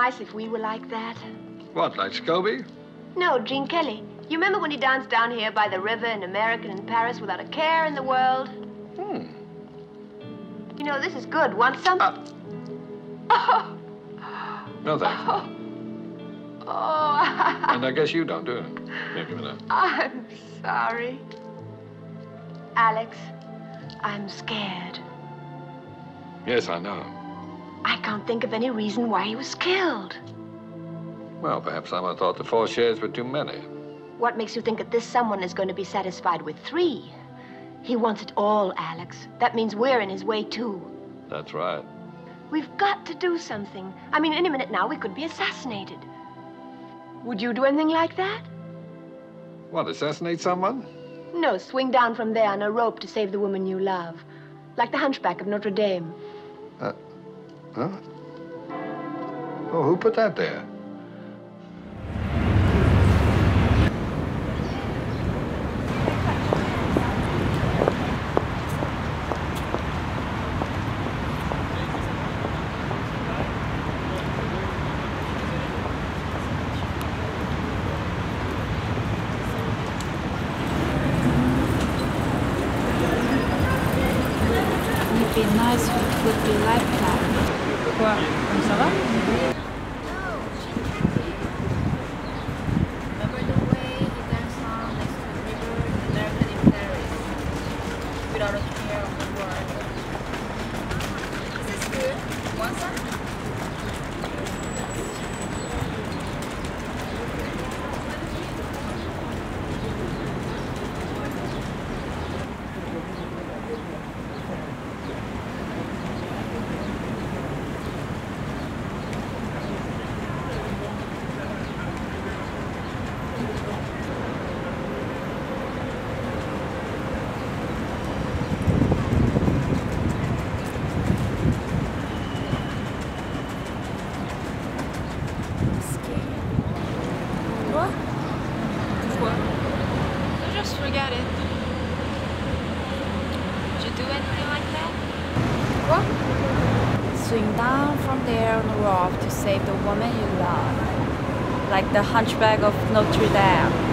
nice if we were like that? What, like Scobie? No, Gene Kelly. You remember when he danced down here by the river in America and in Paris without a care in the world? You know, this is good. Want some? Oh. No, thanks. Oh. And I guess you don't, do you? Here, give me that. I'm sorry. Alex, I'm scared. Yes, I know. I can't think of any reason why he was killed. Well, perhaps someone thought the 4 shares were too many. What makes you think that this someone is going to be satisfied with 3? He wants it all, Alex. That means we're in his way, too. That's right. We've got to do something. I mean, any minute now, we could be assassinated. Would you do anything like that? What, assassinate someone? No, swing down from there on a rope to save the woman you love. Like the Hunchback of Notre Dame. Huh? Oh, who put that there? Be nice if it would be like that. Quoi? Comme ça va? Remember the way he danced on next to the river in America in Paris? Without a care on the word. Is this good? Want some? What? What? Just forget it. Did you do anything like that? What? Swing down from there on the rock to save the woman you love. Like the Hunchback of Notre Dame.